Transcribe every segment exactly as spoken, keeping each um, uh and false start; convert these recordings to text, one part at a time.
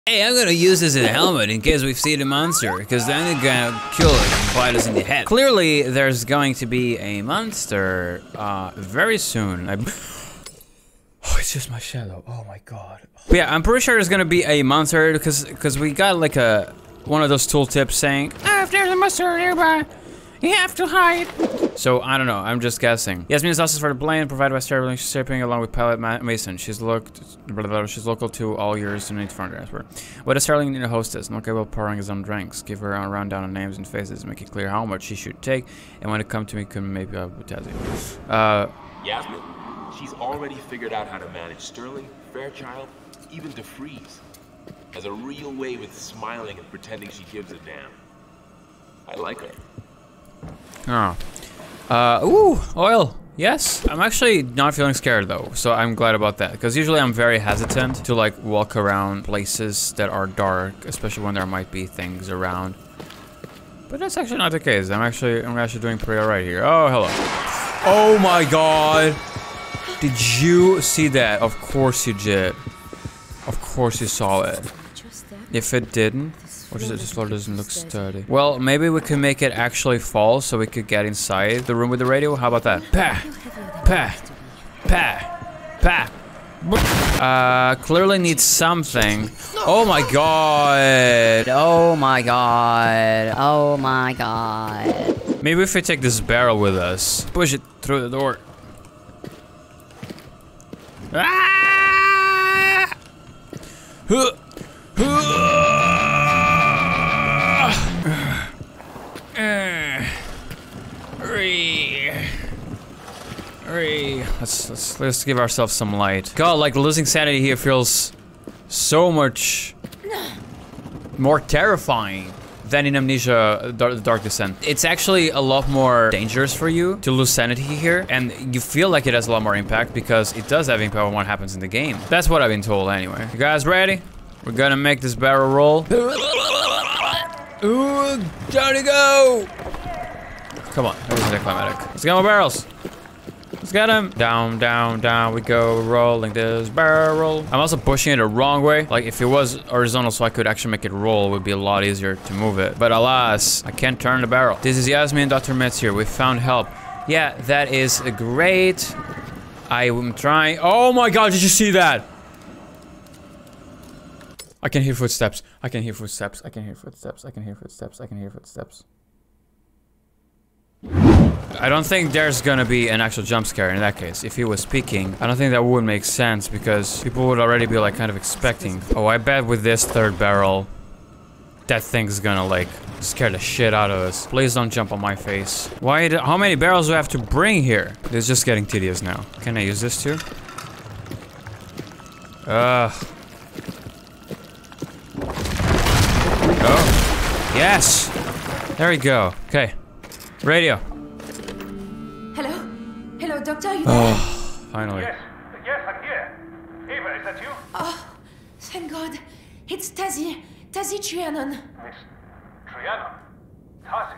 Hey, I'm gonna use this as a helmet in case we see the monster, because then it's gonna kill it and bite us in the head. Clearly, there's going to be a monster uh, very soon. I oh, it's just my shadow. Oh my god. But yeah, I'm pretty sure there's gonna be a monster because because we got like a one of those tooltips saying, ah, if there's a monster nearby, you have to hide. So I don't know. I'm just guessing. Yasmin is also for the plane provided by Sterling shipping along with pilot Ma Mason. She's looked. Blah, blah, blah, she's local to all years to need front transfer. What does Sterling need a hostess? Not capable of pouring his own drinks. Give her a rundown on names and faces. Make it clear how much she should take. And when it comes to me, can maybe I'll tell you. Uh. Yasmin. She's already figured out how to manage Sterling, Fairchild, even DeFreeze. Has a real way with smiling and pretending she gives a damn. I like her. Oh. Uh, ooh, oil. Yes. I'm actually not feeling scared though, so I'm glad about that. Because usually I'm very hesitant to like walk around places that are dark, especially when there might be things around. But that's actually not the case. I'm actually, I'm actually doing pretty alright here. Oh, hello. Oh my god. Did you see that? Of course you did. Of course you saw it. If it didn't, what is it? This floor doesn't look sturdy. Well, maybe we can make it actually fall so we could get inside the room with the radio. How about that? Pa! Pa! Pa! Pa! Uh, clearly needs something. Oh my god! Oh my god! Oh my god! Maybe if we take this barrel with us, push it through the door. Ah! Huh. Let's, let's let's give ourselves some light. God, like losing sanity here feels so much more terrifying than in Amnesia Dark, the Dark Descent. It's actually a lot more dangerous for you to lose sanity here, and you feel like it has a lot more impact because it does have impact on what happens in the game. That's what I've been told anyway. You guys ready? We're gonna make this barrel roll. Ooh, down to go! Come on, that wasn't anticlimactic. Let's get more barrels. Let's get him. Down, down, down we go, rolling this barrel. I'm also pushing it the wrong way. Like, if it was horizontal so I could actually make it roll, it would be a lot easier to move it. But alas, I can't turn the barrel. This is Yasmin and Doctor Metz here. We found help. Yeah, that is great. I am trying. Oh my god, did you see that? I can hear footsteps. I can hear footsteps. I can hear footsteps. I can hear footsteps. I can hear footsteps. I don't think there's gonna be an actual jump scare in that case. If he was speaking, I don't think that would make sense because people would already be like kind of expecting. Oh, I bet with this third barrel, that thing's gonna like scare the shit out of us. Please don't jump on my face. Why? Do, how many barrels do I have to bring here? It's just getting tedious now. Can I use this too? Ugh. Oh, yes. There we go. Okay. Radio. Hello? Hello, Doctor, are you there? Oh, finally. Yes, yes, I'm here. Ava, is that you? Oh, thank God. It's Tasi. Tasi Trianon. Miss Trianon? Tasi?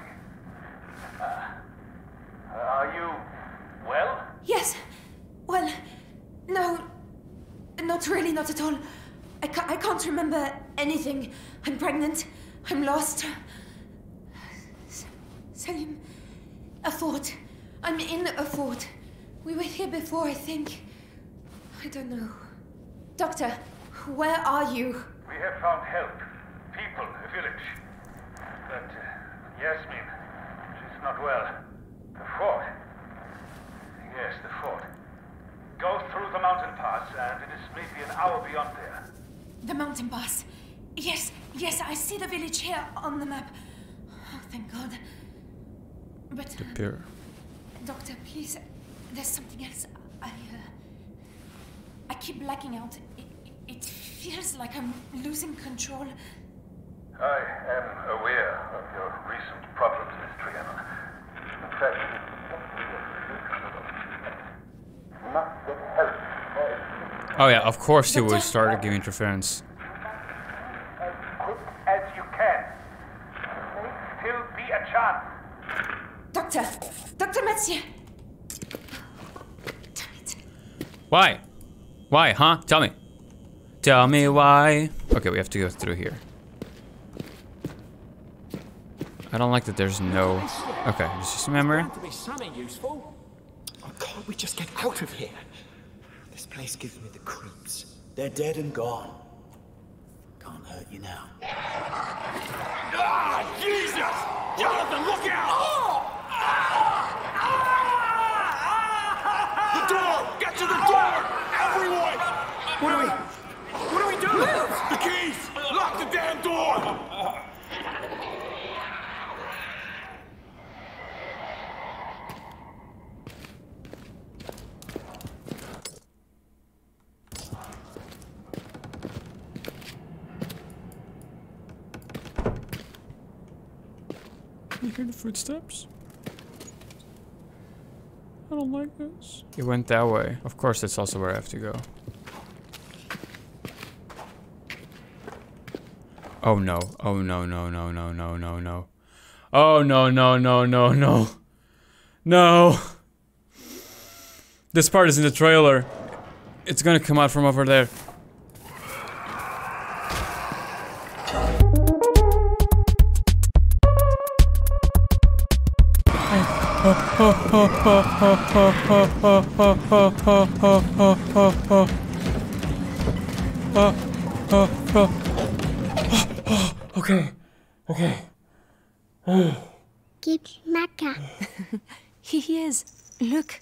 Uh, are you well? Yes. Well, no. Not really, not at all. I, ca I can't remember anything. I'm pregnant. I'm lost. S Salim. A fort. I'm in a fort. We were here before, I think. I don't know. Doctor, where are you? We have found help. People, a village. But uh, Yasmin, she's not well. The fort? Yes, the fort. Go through the mountain pass, and it is maybe an hour beyond there. The mountain pass. Yes, yes, I see the village here on the map. Oh, thank God. But, The beer. Doctor, please, there's something else. I, uh, I keep blacking out. It, it feels like I'm losing control. I am aware of your recent problems, Miss Trianon. In fact, you must get help. Oh yeah, of course he Doctor? would start giving interference. As quick as you can. There may still be a chance. Doctor! Doctor Mathieu! Damn it. Why? Why, huh? Tell me. Tell me why. Okay, we have to go through here. I don't like that there's no... Okay, just remember. To be something useful. Oh, can't we just get out of here? This place gives me the creeps. They're dead and gone. Can't hurt you now. Ah, Jesus! Jonathan, look out! The door! Get to the door! Everyone! What do we... What do we do? The keys! Lock the damn door! You hear the footsteps? I don't like this. It went that way. Of course, that's also where I have to go. Oh no. Oh no, no, no, no, no, no, no. Oh no, no, no, no, no. No. This part is in the trailer. It's gonna come out from over there. Okay. Okay. Keep Maka. Here he is. Look.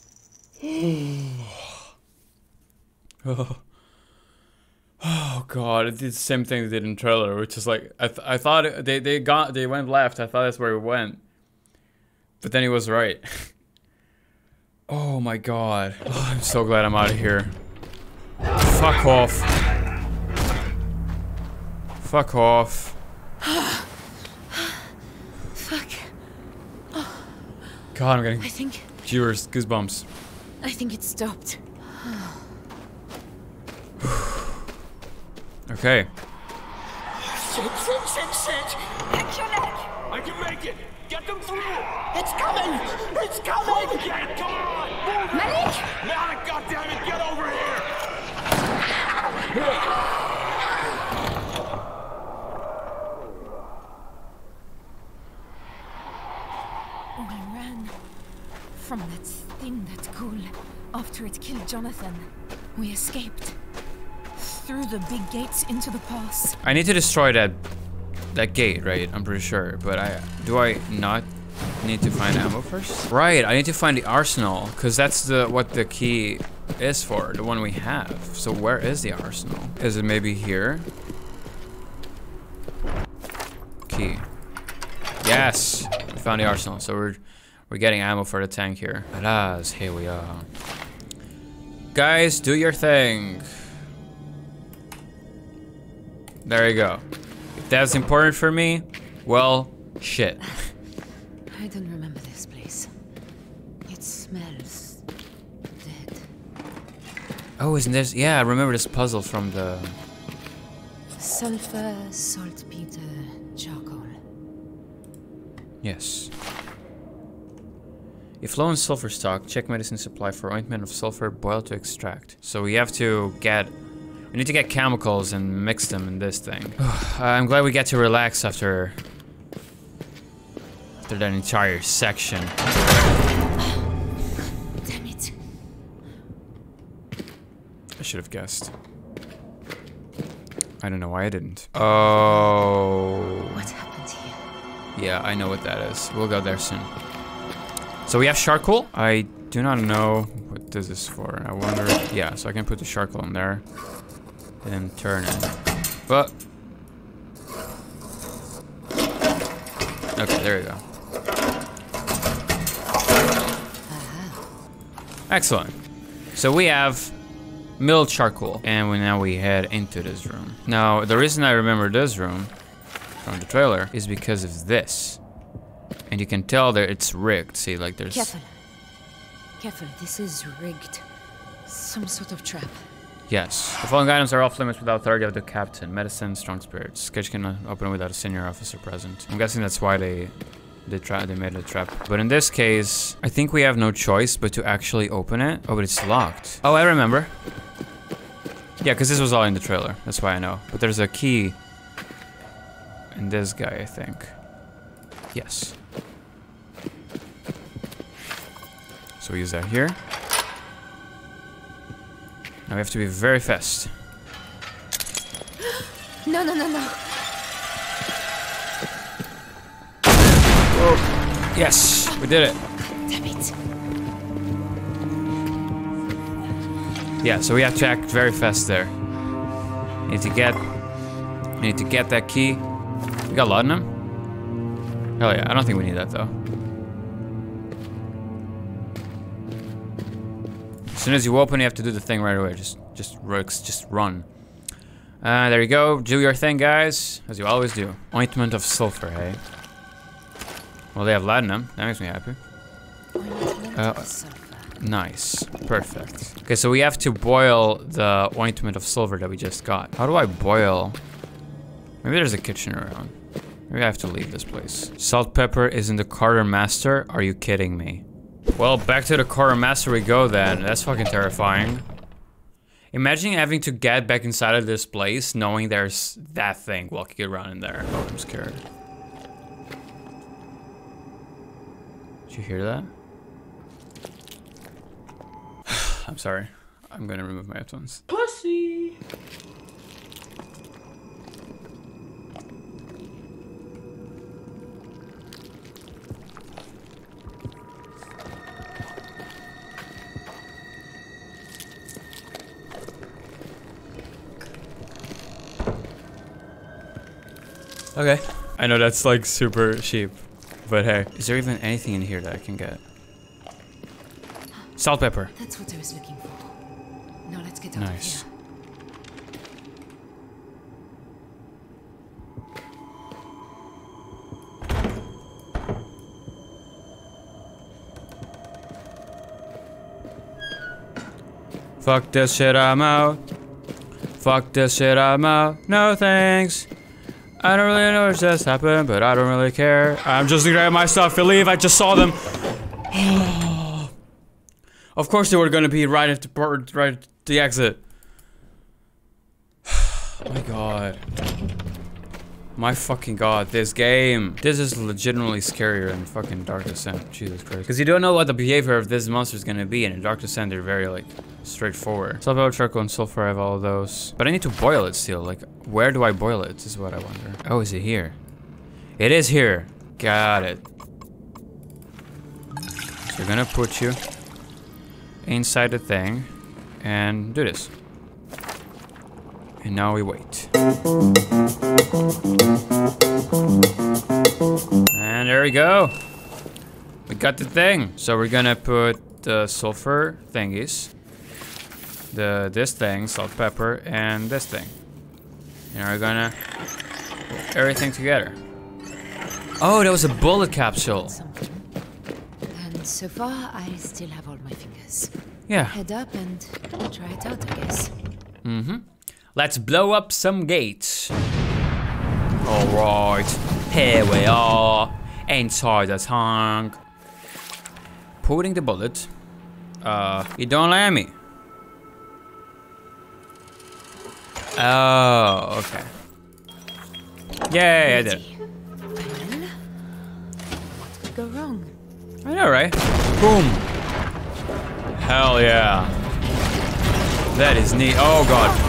Oh. Oh god, it did the same thing they did in the trailer, which is like I th I thought it, they they got they went left. I thought that's where it went, but then he was right. Oh my god! Oh, I'm so glad I'm out of here. Fuck off! Fuck off! Fuck. God, I'm getting I think. Jeers, goosebumps. I think it stopped. Okay. Shit, shit, shit, shit! Back your leg. I can make it! Get them through! It's coming! It's coming! Get it! Come on! Move it! Malik! Malik, goddammit, get over here! We ran from that thing, that ghoul, after it killed Jonathan. We escaped. Through the big gates into the pass. I need to destroy that that gate, right? I'm pretty sure. But I do I not need to find ammo first? Right, I need to find the arsenal, because that's the what the key is for, the one we have. So where is the arsenal? Is it maybe here? Key. Yes! We found the arsenal. So we're we're getting ammo for the tank here. Alas, here we are. Guys, do your thing. There you go. If that's important for me, well, shit. I don't remember this place. It smells dead. Oh, isn't this? Yeah, I remember this puzzle from the... Sulfur, saltpeter, charcoal. Yes. If low on sulfur stock, check medicine supply for ointment of sulfur, boil to extract. So we have to get... We need to get chemicals and mix them in this thing. I'm glad we get to relax after... After that entire section. Damn it. I should have guessed. I don't know why I didn't. Oh... What happened here? Yeah, I know what that is. We'll go there soon. So we have charcoal. I do not know what this is for. I wonder... Yeah, so I can put the charcoal in there. And turn it. But... Okay, there you go. Excellent. So we have milled charcoal. And we now we head into this room. Now, the reason I remember this room from the trailer is because of this. And you can tell that it's rigged. See, like there's... Careful. Careful, this is rigged. Some sort of trap. Yes. The following items are off limits without authority of the captain. Medicine, strong spirits. Sketch can open without a senior officer present. I'm guessing that's why they they try they made a trap. But in this case, I think we have no choice but to actually open it. Oh, but it's locked. Oh, I remember. Yeah, because this was all in the trailer. That's why I know. But there's a key in this guy, I think. Yes. So we use that here. Now we have to be very fast. No, no, no, no. Whoa. Yes, we did it. Damn it. Yeah, so we have to act very fast there. Need to get, need to get that key. We got laudanum? Hell yeah, I don't think we need that though. As soon as you open, you have to do the thing right away. Just, just, just run. Uh, there you go. Do your thing, guys, as you always do. Ointment of sulfur, hey. Well, they have laudanum. That makes me happy. Uh, nice, perfect. Okay, so we have to boil the ointment of sulfur that we just got. How do I boil? Maybe there's a kitchen around. Maybe I have to leave this place. Salt pepper is in the quartermaster. Are you kidding me? Well, back to the quartermaster we go then. That's fucking terrifying. Imagine having to get back inside of this place knowing there's that thing walking around in there. Oh, I'm scared. Did you hear that? I'm sorry. I'm gonna remove my headphones. Pussy! Okay. I know that's like super cheap, but hey. Is there even anything in here that I can get? Salt pepper. That's what I was looking for. Now let's get out Nice. of here. Fuck this shit, I'm out. Fuck this shit, I'm out. No thanks. I don't really know what just happened, but I don't really care. I'm just gonna grab my stuff and leave. I just saw them. Of course they were gonna be right at the right at the exit. Oh my god. My fucking god, this game. This is legitimately scarier than fucking Dark Descent. Jesus Christ. Because you don't know what the behavior of this monster is gonna be, and in Dark Descent they're very like straightforward. Salt, pepper, charcoal, and sulfur, I have all of those. But I need to boil it still. Like, where do I boil it? Is what I wonder. Oh, is it here? It is here. Got it. So we're gonna put you inside the thing and do this. And now we wait. And there we go. We got the thing. So we're gonna put the sulfur thingies, the this thing, salt, pepper, and this thing. And we're gonna put everything together. Oh, that was a bullet capsule. Something. And so far, I still have all my fingers. Yeah. Head up and try it out, I guess. Mm-hmm. Let's blow up some gates. Alright, here we are, inside the tank. Putting the bullet. Uh, you don't let me. Oh, okay. Yay, I did it. Well, what could go wrong? I know, right? Boom. Hell yeah. That is neat. Oh god.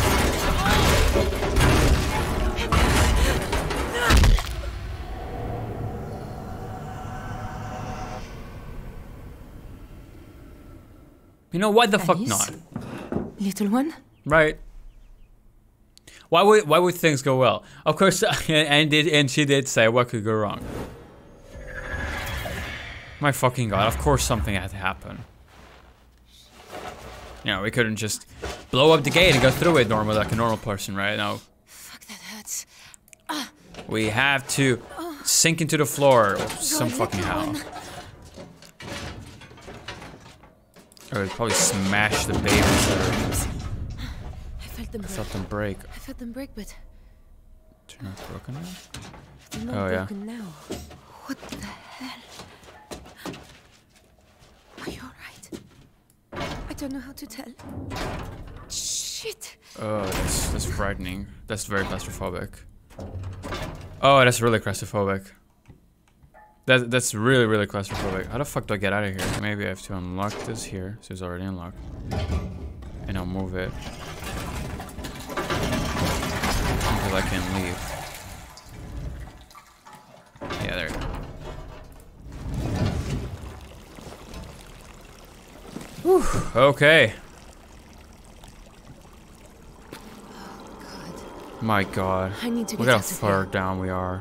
You know, why the fuck Alice? not? Little one? Right. Why would why would things go well? Of course, and did and she did say what could go wrong. My fucking god! Of course something had to happen. You know, we couldn't just blow up the gate and go through it normally like a normal person, right? No. Fuck, that hurts. We have to sink into the floor some God, fucking little how. one. Or it'd probably smash the babies there. I felt them I break. felt them break. I felt them break, but They're not broken now? they're not Oh, yeah. broken now. What the hell? Are you alright? I don't know how to tell. Shit! Oh, that's, that's frightening. That's very claustrophobic. Oh, that's really claustrophobic. That, that's really, really claustrophobic. How the fuck do I get out of here? Maybe I have to unlock this here. So it's already unlocked. And I'll move it. Until I can leave. Yeah, there you go. Whew, okay. My god. I need to Look get how out of far here. down we are.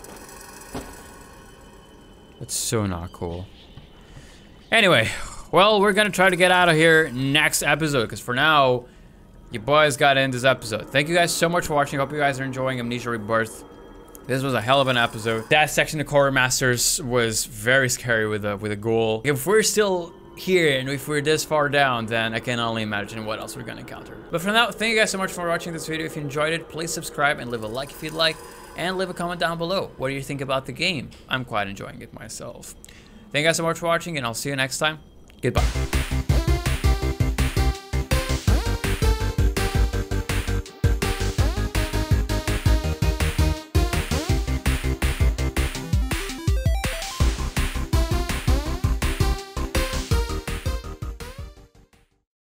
That's so not cool. Anyway, well, we're gonna try to get out of here next episode, because for now, your boys got in this episode. Thank you guys so much for watching. Hope you guys are enjoying Amnesia Rebirth. This was a hell of an episode. That section of Core Masters was very scary with a with a ghoul. If we're still here and if we're this far down, then I can only imagine what else we're gonna encounter. But for now, thank you guys so much for watching this video. If you enjoyed it, please subscribe and leave a like if you'd like, and leave a comment down below. What do you think about the game? I'm quite enjoying it myself. Thank you guys so much for watching, and I'll see you next time. Goodbye.